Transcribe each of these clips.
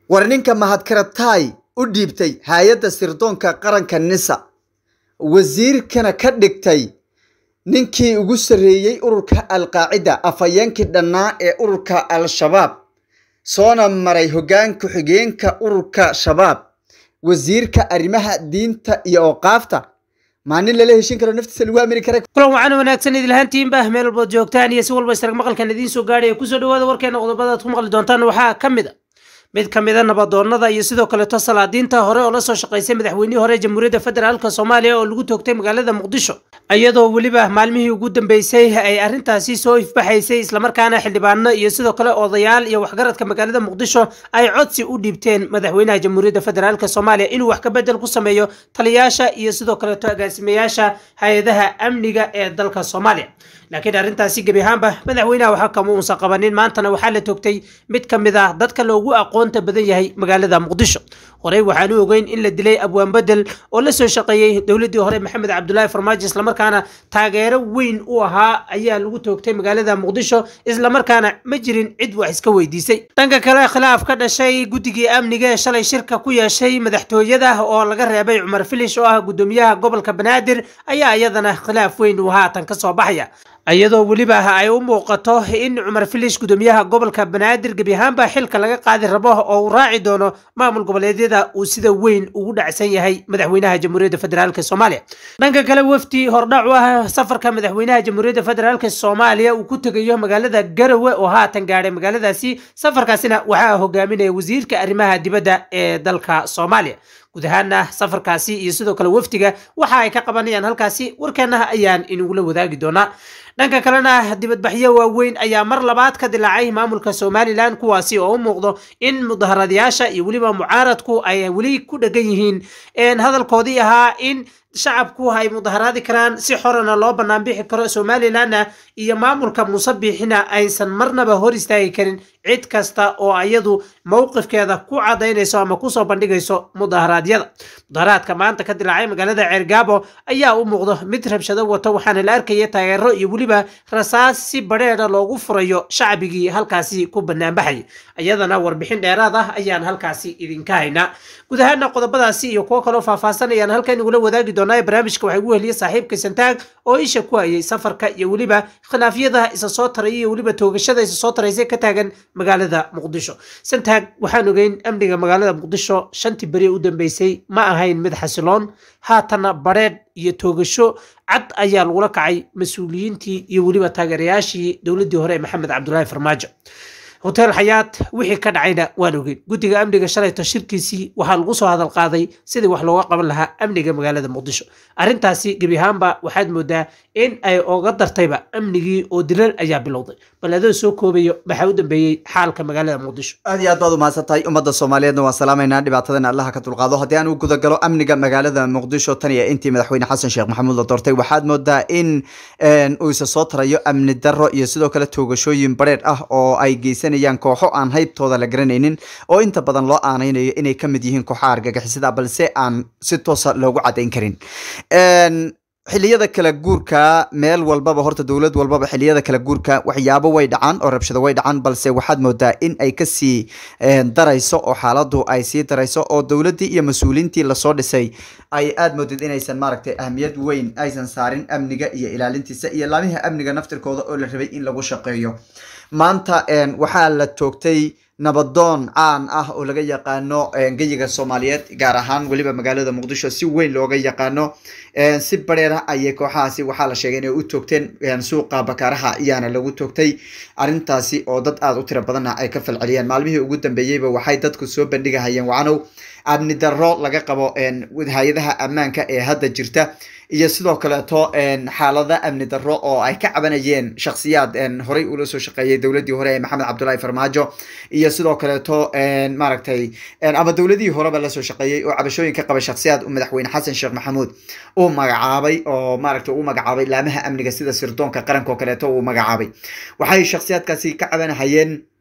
warninka mahadkaratay u dhiibtay hay'adda sirdoonka qaranka NISA wasiirkana ka dhigtay ninkii ugu sareeyay ururka al-qaacida afayeenkii dhanaa ee ururka al-shabaab soona maray hoggaan ku-xigeenka ururka shabaab wasiirka arrimaha diinta iyo awqaafta maalin la heshin karo naftiisa lagu amiri karo kulan waxaan wanaagsan idil ahaantiin baa meel walba joogtaan iyo si walba istarag maqalkan idiin soo gaadhay ku soo dhawaada warkeena qodobada aad ku maqli doontaan waxaa kamid nabadoonnada iyo sidoo kale salaadiinta hore oo la soo shaqeysay madaxweynihii hore jamhuuriyadda federaalka Soomaaliya oo lagu toogtay magaalada Muqdisho ayadoo waliba maalmihii ugu dambeysay ay arintaasi soo ifbaxaysay isla markaana xildhibaano iyo sidoo kale odayaal iyo waxgaradka magaalada Muqdisho ay codsi u dhiibteen madaxweynaha jamhuuriyadda federaalka Soomaaliya inuu wax ka bedel ku sameeyo taliyaasha iyo sidoo kale agaasimayaasha hay'adaha amniga ee dalka Soomaaliya laakiin arintaasi gabi ahaanba madaxweynaha waxa kama uusan qabanin maantana waxaa la toogtay mid kamid ah dadka loogu aqoonta badan yahay magaalada Muqdisho horey waxaan u ogeyn in la dilay abwaan bedel oo la soo shaqeeyay dawladii hore Maxamed Cabdullaahi Farmaajo isla markaana taageero weyn u ahaa ayaa lagu toogtay magaalada Muqdisho isla markaana ma jirin cid wax iska weydiisay dhanka kale khilaaf ka dhashay guddiga amniga ee shalay shirka ku yeeshay madaxtooyada oo laga reebay Cumar Filish oo ah gudoomiyaha gobolka Banaadir ayaa iyadana khilaaf weyn u haatan ka soo baxaya ayadoo waliba ay u muuqato in Cumar Filish gudoomiyaha gobolka Banaadir gabi ahaanba xilka laga qaadi rabo oo uu raaci doono maamul goboleedyada uu sida weyn ugu dhacsan yahay madaxweynaha jamhuuriyadda federaalka Soomaaliya dhanka kale wafti hordhac ah safarka madaxweynaha jamhuuriyadda federaalka Soomaaliya uu ku tagayo magaalada Garowe oo haatan gaaray magaaladaasi safarkaasina waxaa hogaaminaya wasiirka arrimaha dibadda ee dalka Soomaaliya gudahaana safarkaasi iyo sidoo kale waftiga waxa ay ka qabanayaan halkaasi warkeena ayaan inuu la wadaagi doonaa dhanka kalena dibadbaxyo waaweyn ayaa mar labaad ka dilaacay maamulka Somaliland kuwaasi oo u muuqdo in mudaharadayaasha iyo waliba mucaaradku ay wali ku dhagan yihiin hadalkoodii ahaa in shacabku ay mudaharaadi karaan si xorana loo banaan bixi karo Somaliland iyo maamulka musabixina aysan marnaba hor istaagi karin cid kasta oo ayadu mowqifkeeda ku cadeynayso ama ku soo bandhigayso mudaharaadka maanta ka dilaacay magaalada Ceergaabo ayaa u muuqdo mid rabshado wata waxaana la arkayay taageero iyo waliba rasaas si badheer loogu furayo shacbigii halkaasi ku banaan baxay ayadana warbixin dheeraad ah ayaan halkaasi idinka haynaa gudahaana qodobadaasi iyo kuwa kale oo faahfaahsan ayaan halkan ugu wadaagi doonaa barnaamijka waxa ugu heliyay saaxiibka Santaag oo isha ku hayay safarka iyo waliba khilaafyada isa soo taray iyo waliba toogashada isa soo taraysay ka taagan magaalada Muqdisho Santaag waxaan ogeyn amniga magaalada Muqdisho shantii bari u dambeysay ma ahayn mid xasiloon haatana bareed iyo toogasho cad ayaa lagu kacay mas'uuliyiintii iyo waliba taageerayaashii dawladii hore Maxamed Cabdullaahi Farmaajo hotel Hayat wixii ka dhacayna waan ogeyn guddiga amniga shalay tashirkiisii waxa lagu soo hadal qaaday sidii wax looga qaban lahaa amniga magaalada Muqdisho arintaasi gabi ahaanba waxaad moodaa in ay uga dartayba amnigii oo dilal ayaa bilowday baladoo soo koobayo waxa u dambeeyay xaalka magaalada Muqdisho aad iyo aad baad u mahadsantahay ummadda Soomaaliyeedna waan salaameynaa dhibaatadan Allah ka dulqaado haddii aan u guda galo amniga magaalada Muqdisho tan iyo intii madaxweyne Xasan Sheekh Maxamuud la doortay waxaad moodaa in uu isa soo tarayo amni darro iyo sidoo kale toogashooyin bareed ah oo ay geysanayaan kooxo aan haybtooda la garanaynin oo inta badan loo aanaynayo inay ka mid yihiin kooxaha argagixisada balse aan si toos ah loogu cadeyn karin xilliyada kala guurka meel walbaba horta dawlad walbaba xilliyada kala guurka waxyaabo way dhacaan oo rabshado way dhacaan balse waxaad moodaa in ay ka sii darayso oo xaaladdu ay sii darayso oo dawladii iyo mas'uuliyiintii la soo dhisay ay aad moodid inaysan maaragtay ahmiyad weyn aysan saarin amniga iyo ilaalintiisa iyo laamaha amniga naftirkooda oo la rabay in lagu shaqeeyo maanta waxaa la toogtay nabadoon caan ah oo laga yaqaano geyiga Soomaaliyeed gaar ahaan waliba magaalada Muqdisho si weyn looga yaqaano si bareera ay kooxaasi waxa la sheegay inay u toogteen suuqa Bakaaraha iyana lagu toogtay arintaasi oo dad aad u tiro badan ay ka falceliyeen maalmihii ugu dambeeyayba waxay dadku soo bandhigayeen wacanow amni darro laga qabo hay'adaha ammaanka ee hadda jirta iyo sidoo kale xaalada amni darro oo ay ka cabanayeen shakhsiyaad horey ula soo shaqeeyay dawladii hore ee Maxamed Cabdullaahi Farmaajo iyo sidoo kale maaragtay ama dawladii horeba la soo shaqeeyay oo cabashooyin ka qaba shakhsiyaad madaxweyne Xasan Sheekh Maxamuud oo magacaabay oo maaragtay uu magacaabay laamaha amniga sida sirdoonka qaranka oo kale uu magacaabay waxay shakhsiyaadkaasi ka cabanayeen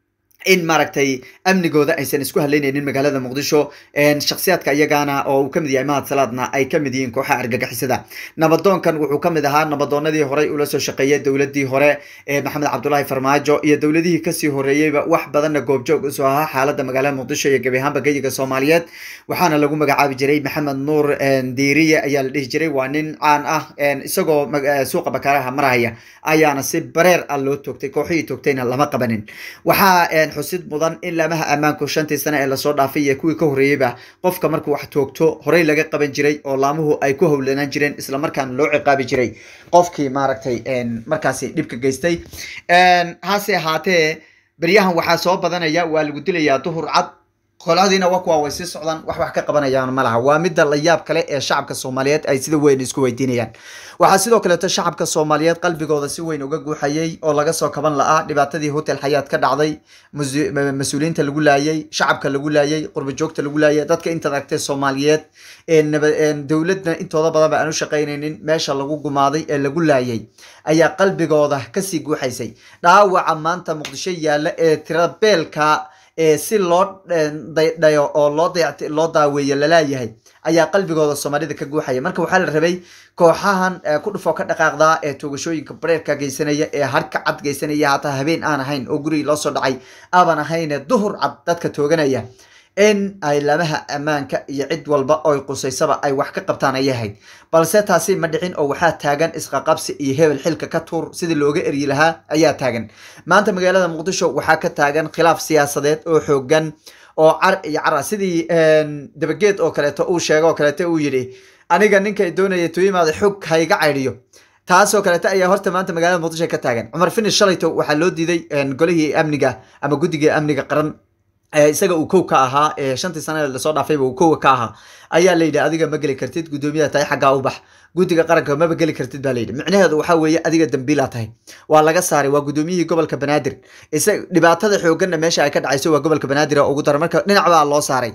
in maaragtay amnigooda aysan isku haleynaynin magaalada muqdisho shakhsiyaadka iyagana oo uu kamid yahay mahad salaadna ay kamid yihiin kooxaha argagixisada nabadoonkan wuxuu kamid ahaa nabadoonadii horey ula soo shaqeeyay dowladii hore maxamed cabdullaahi farmaajo iyo dowladihii kasii horeeyeyba wax badanna goobjoog usoo ahaa xaalada magaalada muqdisho iyo gebi ahaanba geyiga soomaaliyeed waxaana lagu magacaabi jiray maxamed nuur diiriye ayaa la dhihi jiray waa nin caan ah isagoo suuqa bakaaraha marahaya ayaana si bareer ah loo toogtay kooxihii toogtayna lama qabanin waxaa xusid mudan in lamaha ammaanku 5 sano ee lasoo dhaafay iyo kuwii ka horeeyeyba qofka markuu wax toogto horey laga qaban jiray oo laamuhu ay ku howlanaan jireen isla markaana loo ciqaabi jiray qofkii maaragtay markaasi dhibka geystay hase ahaatee baryahan waxaa soo badanaya waa lagu dilayaa duhur cad qoladiina waa way sii socdaan wax ka qabanayaan malaha waa midda la yaab kale ee shacabka Soomaaliyeed ay sida weyn isku weydiinayaan waxa sidoo kale shacabka Soomaaliyeed qalbigooda si weyn uga guuxayay oo laga soo kaban la'aa dhibaatadii hotel Xayaat ka dhacday mas'uuliyiinta lagu laayay shacabka lagu laayay qurbo joogta lagu laayay dadka inta aragtay Soomaaliyeed dawladna intooda badan aan u shaqeynaynin meesha lagu gumaaday ee lagu laayay ayaa qalbigooda ka sii guuxaysay dhaawaca maanta Muqdisho yaala ee tirabeelka si loo dayo oo loo daaweeyo la laayahay ayaa qalbigooda Soomaalida ka guuxaya marka waxaa la rabay kooxahan ku dhufo ka dhaqaaqda ee toogashooyinka bareerka geysanaya ee harka cad geysanaya hata habeen aan ahayn oo guriga loo soo dhacay aaban ahayn duhur cad dadka tooganaya in ay lamaha ammaanka iyo cid walba oo qusaysaba ay wax ka qabtaan ay yahay balse taasi ma dhicin oo waxaa taagan isqaqabsi iyo hebel xilka ka tuur sidii looga eryi lahaa ayaa taagan maanta magaalada Muqdisho waxaa ka taagan khilaaf siyaasadeed oo xoogan oo car iyo cara sidii dabageed oo kale uu sheego oo kale uu yiri aniga ninka doonaya tuimaada xog hayga cayriyo taasoo kale ayaa horta maanta magaalada Muqdisho ka taagan Cumar Finish shalayto waxaa loo diiday golihii amniga ama guddiga amniga qaran isaga uu koow ka ahaa 5 sano la soo dhaafay uu koow ka ahaa ayaa la yiraahdaa adiga ma gali kartid gudoomiyaha tahay xagga u bax guddiga qaranka ma gali kartid baa la yiraahdaa macnaheedu waxa weeye adiga dambiila tahay waa laga saaray waa gudoomiyihii gobolka Banaadir isaga dhibaatada xoogan meesha ay ka dhacayso waa gobolka Banaadir oo ugu daran marka dhinac baa loo saaray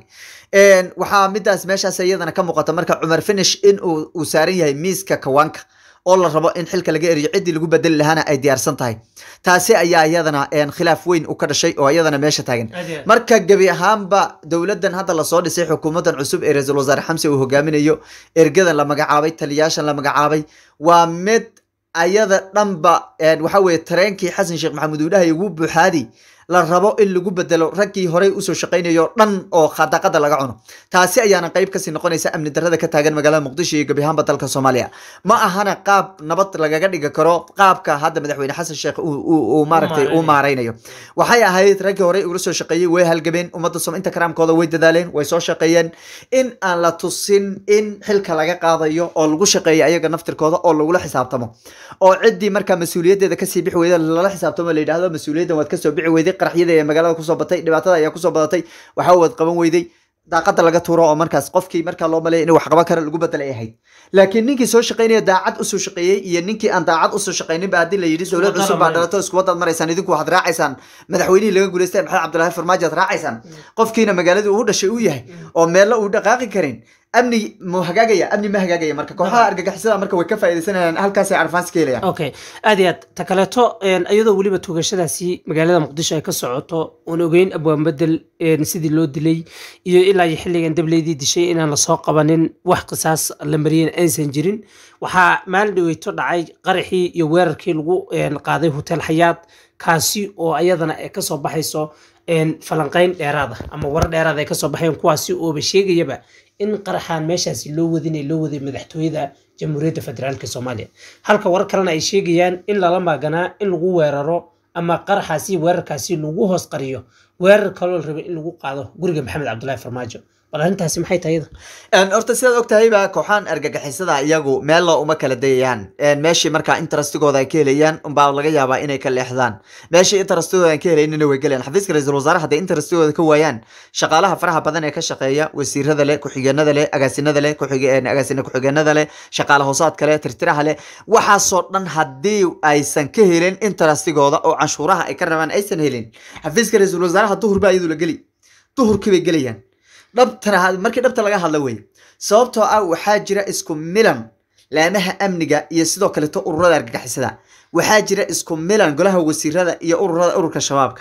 waxaa midaas meeshaas iyadana ka muuqata marka Cumar Finish in uu saaran yahay miiska kawaanka oo la rabo in xilka laga eriyo cidii lagu bedel lahaana ay diyaarsan tahay taasi ayaa iyadana khilaaf weyn u ka dhashay oo iyadana meesha taagan marka gabi ahaanba dawladan hadda la soo dhisay xukuumadan cusub ee ra'iisul wasaare Xamse uu hogaaminayo ergadan la magacaabay taliyaashan la magacaabay waa mid ayada dhanba waxa weeye tareenkii Xasan Sheekh Maxamuud uu dhahay ugu buuxaadi la rabo in lagu bedelo raggii horey u soo shaqeynayo dhan oo khadaqada laga cuno taasi ayaana qayb ka sii noqonaysa amni darrada ka taagan magaalada Muqdisho iyo gabi ahaanba dalka Soomaaliya ma ahana qaab nabad lagaga dhigi karo qaabka hadda madaxweyne Xasan Sheekh uu maaragtay uu maareynayo waxay ahayd raggii horey uga soo shaqeeyay way halgabeen ummadda Soomaaliya karaamkooda way dadaaleen way soo shaqeeyeen in aan la tusin in xilka laga qaadayo oo lagu shaqeeyo ayaga naftirkooda oo lagu la xisaabtamo oo cidii marka mas'uuliyadeeda ka sii bixi weyda la xisaabtamo la yiraahdo mas'uuliyaddan waad ka soo bixi weyday qaraxyada ee magaalada ku soo batay dhibaatada ayaa ku soo badatay waxa uu wad qaban weyday daaqada laga tuuro oo markaas qofkii marka loo maleeyay in wax qaban karo lagu bedel ay ahayd laakiin ninkii soo shaqeynaya daacad u soo shaqeeyay iyo ninkii aan daacad u soo shaqeynin baa hadii la yiri dawlad cusub baa dhalato isku wadaad maraysan idinku waxaad raacaysaan madaxweynihii laga guuleystay Maxamed Cabdullaahi Farmaajo aad raacaysaan qofkiina magaalada uu dhashay uu yahay oo meel uu dhaqaaqi karin amni ma hagaagaya marka kooxaha argagixisada marka way ka faa'iideysanayaan halkaas ay arfaans ka helayaan okay aad iyo aad takaleeto iyadoo waliba toogashadaasi magaalada Muqdisho ay ka socoto oo ogeyn abwaan bedel sidii loo dilay iyo ilaa xilligan dableedii dishay inaan la soo qabanin wax qisaas la mariyeen aysan jirin waxa maalin dhaweyto dhacay qaraxii iyo weerarkii lagu qaaday hotel Xayaat kaasi oo ayadana ay ka soo baxayso falanqeyn dheeraad ah ama war dheeraad ay ka soo baxeen kuwaasi oo sheegayaba in qaraxan meeshaasi loo waday madaxtooyada Jamhuuriyadda Federaalka Soomaaliya halka war kalena ay sheegayaan in lala maaganaa in lagu weeraro ama qaraxaasi weerarkaasi lagu hoos qariyo weerar kale oo rabay in lagu qaado guriga Maxamed Cabdullaahi Farmaajo walantaasi maxay tahay horta sidaad ogtahay ba kooxan argagixisada iyagu meel loo uma kala dayayaan meeshii marka interestigooda ay ka helayaan baa laga yaabaa inay ka leexdaan meeshii interestigooda ay ka helayeen way galeen xafiiska ra'iisul wasaaraha hadday interestigooda ka waayaan shaqaalaha faraha badan ee ka shaqeeya wasiirada leh ku-xigeenada leh agaasinada leh ku-xigeenada leh shaqaalaha hoosaad kale tirtiraha leh waxa soo dhan hadii aysan ka helin interestigooda oo canshuuraha ay ka rabaan aysan helin xafiiska ra'iisul wasaaraha duhur baa iyadu la gali duhurkii bay galayaan dhabtana markii dhabta laga hadla way sababtoo ah waxaa jira isku milan laamaha amniga iyo sidoo kale ururada argagixisada waxaa jira isku milan golaha wasiirada iyo ururka shabaabka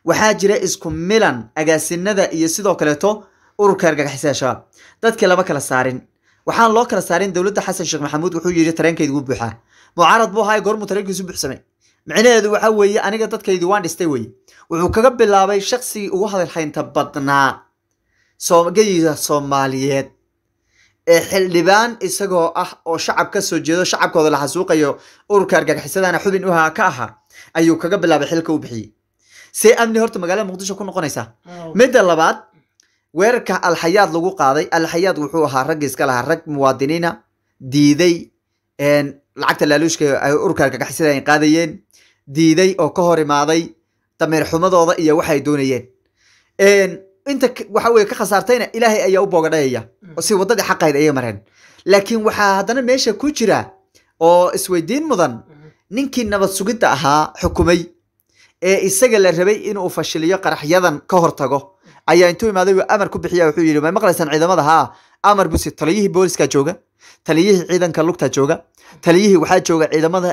waxaa jira isku milan agaasinada iyo sidoo kaleeto ururka argagixisada shabaab dadkii laba kala saarin waxaan loo kala saarin dowladda xasan sheekh maxamuud wuxuu yidhi tareenkaydu wuu buuxaa mucaarad buu ahaa goormuu tareenkiisu buuxsamay micnaheedu waxaa weeye aniga dadkaydu waan dhistay weeye wuxuu kaga bilaabay shaqsigii ugu hadalhaynta badnaa geyiga soomaaliyeed ee xildhibaan isagoo ah oo shacab ka soo jeedo shacabkooda la xasuuqayo ururka argagixisadana xubin uha ka ahaa ayuu kaga bilaabay xilka u bixiyey see amni horta magaalada muqdisho ku noqonaysaa midda labaad weerarka alxayaad lagu qaaday alxayaad wuxuu ahaa raggi iska lahaa rag muwaadiniina diiday lacagta laaluushka ay ururka argagixisada ay qaadayeen diiday oo ka hor imaaday dameer xumadooda iyo waxay doonayeen inta waxa weye ka khasaartayna ilaahay ayaa u boogadhayaya si waddadii xaqayd ayay mareen laakiin waxaa haddana meesha ku jira oo isweydiin mudan ninkii nabad sugidda ahaa xukumay ee isaga la rabay inuu fashiliyo qaraxyadan ka hortago ayaa intuu imaaday amar ku bixiya wuxuu yidhi may maqlaysaan ciidamada haa amar busi taliyihii booliska jooga taliyihii ciidanka lugta jooga taliyihii waxaa jooga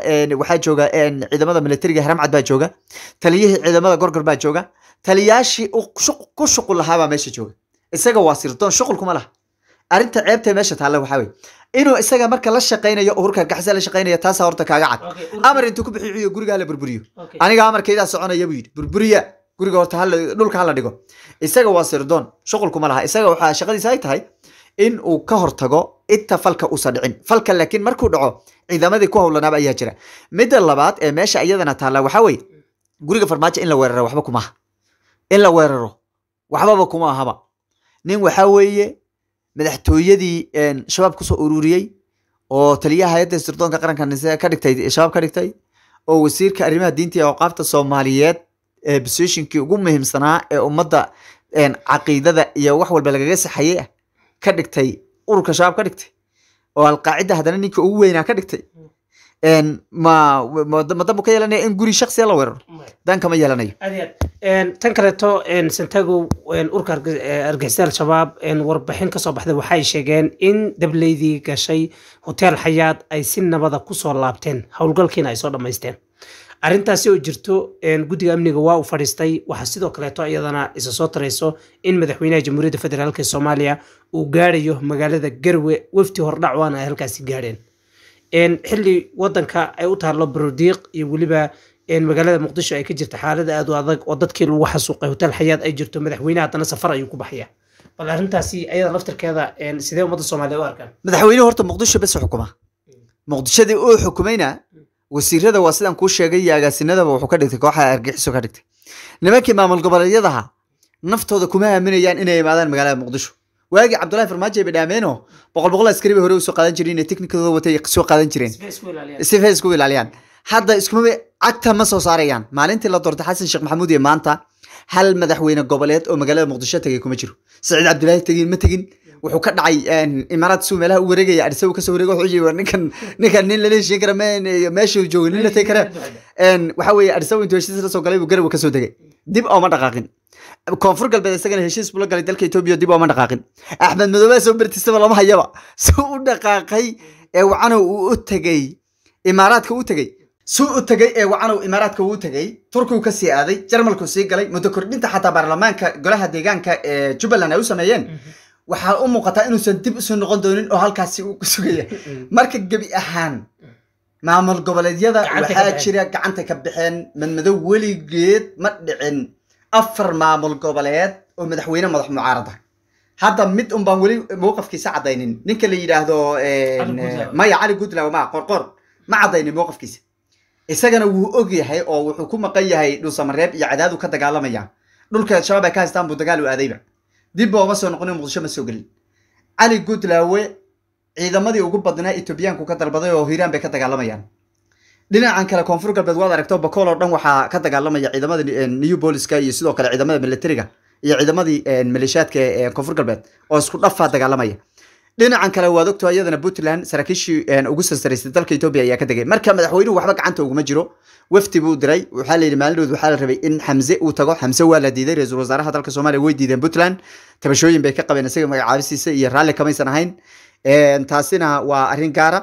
ciidamada militariga haramcad baa jooga taliyihii ciidamada gorgor baa jooga taliyaashii ku shuqul lahaabaa meesha jooga isaga waa sirdoon shuqul kuma laha arrinta ceebta meesha taalla waxaa weye inuu isaga marka la shaqaynayo ururka argagixisada la shaqaynayo taasaa horta kaaga cad amar intuu ku bixiyo guriga hala burburiyo aniga amarkaydaa soconaya buu yidhi burburiya guriga horta dhulka hala dhigo isaga waa sirdoon shuqul kuma laha isaga waxaa shaqadiisa ay tahay in uu ka hortago inta falka uusan dhicin falka laakiin markuu dhaco ciidamadii ku howlanaaba ayaa jira midda labaad ee meesha iyadana taalla waxaa weye guriga farmaajo in la weeraro waxba kuma aha in la weeraro waxbaba kuma ahaba nin waxaa weeye madaxtooyadii shabaab kusoo ururiyey oo taliyaha hay-adda sirdoonka qaranka ka dhigtay shabaab ka dhigtay oo wasiirka arrimaha diinta iyo awqaafta soomaaliyeed positionkii ugu muhiimsanaa ee ummadda caqiidada iyo wax walba lagaga saxayey ah ka dhigtay ururka shabaab ka dhigtay oo alqaacida haddana ninka ugu weynaa ka dhigtay madambu ka yeelanaya in guri shaksiya la weeraro dan kama yeelanayo tan kaleeto santago urka argagixisada al-shabaab warbixin kasoo baxday waxay sheegeen in dableydii gashay hotel xayaad ay si nabada kusoo laabteen howlgalkiina ay soo dhammaysteen arrintaasi oo jirto guddiga amniga waa uu fadhiistay waxaa sidoo kaleeto iyadana isa soo tarayso in madaxweynaha jamhuuriyadda federaalk ee soomaaliya uu gaarayo magaalada garwe wafti hordhac waana ay halkaasi gaadheen xilli wadanka ay u taalo barodiiq iyo weliba magaalada muqdisho ay ka jirta xaalada aad u adag oo dadkii lagu xasuuqay hotel xayaad ay jirto madaxweynaha haddana safar ayuu ku baxaya bal arrintaasi ayada laftirkeeda sidee ummadda soomaaliya u arkaan madaxweynuhu horta muqdisho bes xukuma muqdishadii uu xukumayna wasiirada waa sidaan kuu sheegay iyo agaasinadaba wuxuu ka dhigtay kooxa argagixiso ka dhigtay nimankii maamul goboleedyadaha naftooda kuma aaminayaan inay imaadaan magaalada muqdisho waagii cabdullahi farmaajo bay dhaameenoo boqol askari bay hore usoo qaadan jireen inay teknikadooda watay soo qaadan jireen si fay isku ilaaliyaan hadda iskuma cagta ma soo saarayaan maalintii la doortay xasan sheekh maxamuud iyo maanta hal madaxweyne goboleed oo magaalada muqdisho tagay kuma jiro saciid cabdullaahi tegin ma tegin wuxuu ka dhacay imaaraad suu meelaha u wareegaya adhisabu kasoo wareega wuxuu yiri ninkan nin lala heshiin kara meeshuu joogay nin la tegi kara waxa weeye adhisabu intuu heshiis la soo galay buu garab kasoo degay dib ooma dhaqaaqin koonfur galbeed isagana heshiis buu la galay dalka Itoobiya dib ooma dhaqaaqin axmed madoobe soo bartisaba lama hayaba suu u dhaqaaqay ee wacanow uu u tagay imaaraadka u tagay suu u tagay ee wacanow imaaraadka uu tagay turkigu ka sii aaday jarmalku sii galay muddo kordhinta xataa baarlamaanka golaha deegaanka ee Jubbaland ay u sameeyeen waxaa u muuqataa inuusan dib usoo noqon doonin oo halkaasi uu ku sugaya marka gebi ahaan maamul goboleedyada waxaa jira gacanta ka baxeen madmadow weligeed ma dhicin 4 maamul goboleed oo madaxweyne madax mucaarada hadda mid un baan weli mowqafkiisa cadaynin ninka la yiraahdo maya cali gudlaaw ma qorqor ma cadaynin mowqafkiisa isagana wuu og yahay oo wuxuu ku maqan yahay dhuusamareeb iyo cadaadu ka dagaalamaya dhulka shabaab ay ka haystaan buu dagaal u aadayba dib oo ma soo noqon muqdisho ma soo galin cali gudlaawe ciidamadii ugu badnaa Itoobiyaanku ka dalbaday oo Hiiraan bay ka dagaalamayaan dhinacan kale koonfur galbeed waad aragto bakool oo dhan waxaa ka dagaalamaya ciidamada new booliska iyo sidoo kale ciidamada militariga iyo ciidamadii maleeshiyaadka ee koonfur galbeed oo isku dhafa dagaalamaya dhinacan kale waad ogto iyadana Puntland saraakiishii ugu sarsaraysay dalka Itoobiya ayaa ka tagay marka madaxweynuhu waxba gacanta ugu ma jiro wafti buu diray waxa la yiri maalmood waxa la rabay in Xamse uu tago Xamse waa la diiday ra'iisul wasaaraha dalka Soomaaliya way diideen Puntland tabashooyin bay ka qabeen isaga magacaabisiisa iyo raalli kamaysan ahayn taasina waa arrin gaara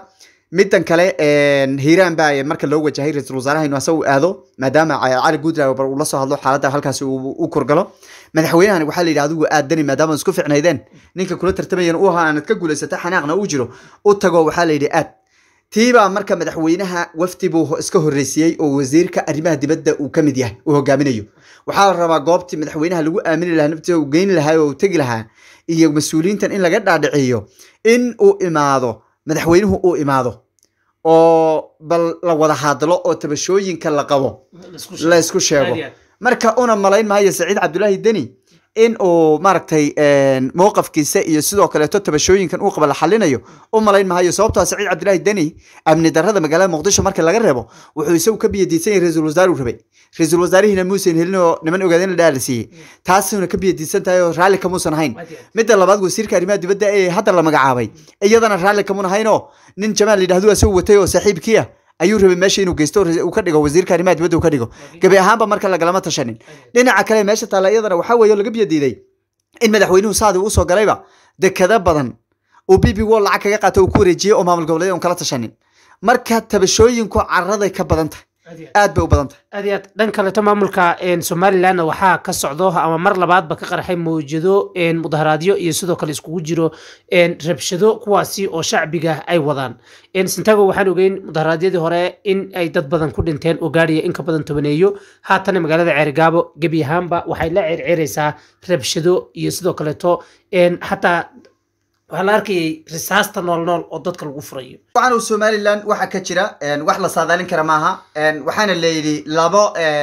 middan kale hiiraan baa marka loo wajahay ra-iisul wasaaraha inuu asagu aado maadaama cali guudlaawe bar uu la soo hadlo xaaladda halkaasi u korgalo madaxweynahan waxaa la yidhi adigu aadani maadaama isku ficnaydeen ninka kula tartamayana u ahaa aanad ka guulaysata xanaaqna uu jiro u tago waxaa la yidhi aad tiibaa marka madaxweynaha wafdi buu iska horreysiyey oo wasiirka arrimaha dibadda uu ka mid yahay uu hogaaminayo waxaa la rabaa goobtii madaxweynaha lagu aamini lahaa naftiisa uu geyni lahaa oo uu tegi lahaa iyo mas-uuliyiintan in laga dhaadhiciyo in uu imaado madaxweynuhu uu imaado oo bal la wada hadlo oo tabashooyinka la qabo la isku sheego marka una malayn maayo Saciid Cabdullaahi Deni in uu maaragtay mowqafkiisa iyo sidoo kale tabashooyinkan uu qaba la xalinayo u malayn maayo sababtoo Saciid Cabdullaahi Deni amni darrada magaalada Muqdisho marka laga reebo wuxuu isagu ka biyadiisan ra'iisul wasaaruhu rabay ra'iisul wasaarihina muusan helin oo niman ogaadeen la dhaalisiiyay taasuna ka biyadiisan tahay oo raali ka muusan ahayn midda labaad wasiirka arrimaha dibadda ee hadda la magacaabay iyadana raali ka muusan ahayn oo nin Jamaal yiraahdo asoo watay oo saaxiibkiya ayuu rabay meesha inuu geysto uu ka dhigo wasiirka arrimaha dibadda uu ka dhigo gabi ahaanba marka la galama tashanin dhinaca kale meesha taalaayadana waxa weeyo laga biyadiiday in madaxweynuhu saadi uu soo galayba dekada badan oo bibi wall lacag kaga qaato uu ku wareejiyay oo maamul goboleed oo kala tashanin marka tabashooyinku carrada ka badan tahay aad bay u badan tahay aad dhan kale maamulka Somaliland waxaa ka socdo ama mar labaadba ka qarxay mowjado mudaharaadyo iyo sidoo kale iskugu jiro rabshado kuwaasi oo shacbiga ay wadaan Santiago waxaan ogeyn mudaharaadyadii hore in ay dad badan ku dhinteen oo gaariya in ka badan tobaneeyo haatan magaalada Ceergaabo gabi ahaanba waxay la circiraysaa rabshado iyo sidoo kale xataa waxaa la arkayay risaasta nool oo dadka lagu furayo waxaan Somaliland waxa ka jira wax la saadaalin kara maaha waxaana leeydi labo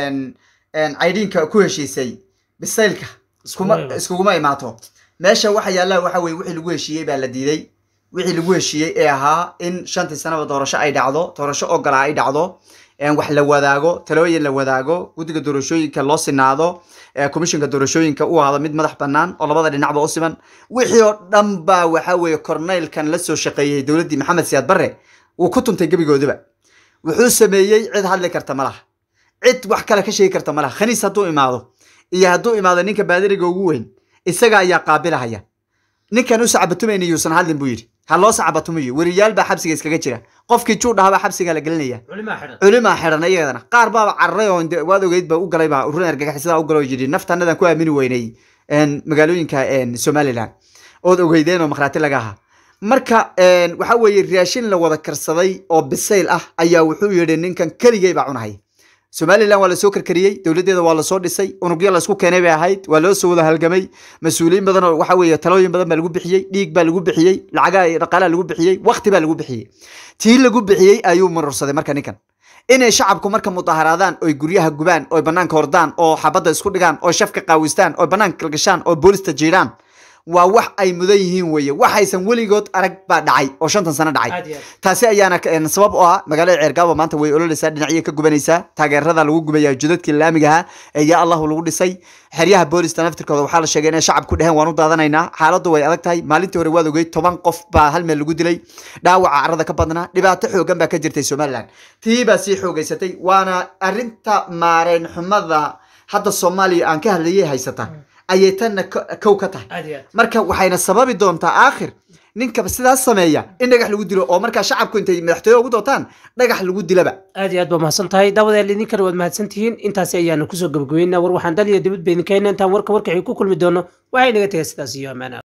aydinka ku heshiisay bisaylka iskuguma imaato meesha waxa yaala waxa weey wixii lagu heshiiyay baa la diiday wixii lagu heshiiyay ee ahaa in 5 sano doorasho ay dhacdo doorasho ogol ay dhacdo wax la wadaago talooyin la wadaago gudiga doorashooyinka loo sinaado komishanka doorashooyinka uu ahaado mid madax banaan oo labada dhinacba u siman wixii oo dhanba waxa weeye korneylkan la soo shaqeeyay dawladii Maxamed Siyaad Barre uu ku tuntay gabigoodaba wuxuu sameeyay cid hadli karta malaha cid wax kale ka sheegi karta malaha khaniis haduu imaado iyo haduu imaado ninka baadiriga ugu weyn isaga ayaa qaabilahaya ninkan u sacabatumayna yuusan hadlin buu yiri ha loo sacabatumayo wariyaal baa xabsiga iskaga jira qofkii juu dhaaba xabsiga la gelinaya culima xiran iyadana qaar baa carray oo waad ogeyd baa u galay baa urur argagixisada u galay jiri naftanadan ku aamini weynay magaalooyinka Somaliland oo ogeydeen oo maqraati laga aha marka waxa weeye raashin la wada karsaday oo bisayl ah ayaa wuxuu yiri ninkan kaligay baa cunahay Somaliland waa la soo karkariyay dawladeeda waa la soo dhisay unugyo la isku keenay bay ahayd waa loo soo wada halgamay mas'uuliyiin badan oo waxa weeye talooyin badan baa lagu bixiyay dhiig baa lagu bixiyay lacag dhaqaale lagu bixiyay waqti baa lagu bixiyay tii lagu bixiyay ayuu marursaday marka ninkan inay shacabku marka mudaharaadaan oo guryaha gubaan oo banaanka hordaan oo xabada isku dhigaan oo shafka qaawistaan oo banaanka gashaan oo booliska jiiraan waa wax ay mudan yihiin weeye waxaysan weligood arag baa dhacay oo 5 sano dhacay taasi ayaana sabab oo ah magaalada Ceergaabo maanta way ololeysaa dhinacyo ka gubanaysaa taageerada lagu gubayaa jidadkii laamiga ah ee ya Allah lagu dhisay xeryaha booliska naftirkooda waxaa la sheegay in shacabku dhahan waan u daadanaynaa xaaladdu way adag tahay maalintii hore waad ogeyd 10 qof baa hal meel lagu dilay dhaawaca carrada ka badnaa dhibaato xoogan baa ka jirtay Somaliland tii baa si xoogaysatay waana arinta maareen xumada hadda Soomaaliya aan ka hadlayay haysata ayay tan kow ka tahay marka waxayna sababi doontaa aakhir ninka sidaas sameeya in dhagax lagu dilo oo marka shacabku intay madaxtooyada ugu dootaan dhagax lagu dilaba aad ba mahadsan tahay daawadayaal idinkan waad mahadsan tihiin intaas ayaanu ku soo gabagabeynaa war waxaan daliya dibad been keenay intaan warka ay ku kulmi doono waxay naga tagay sidaas iyo amaana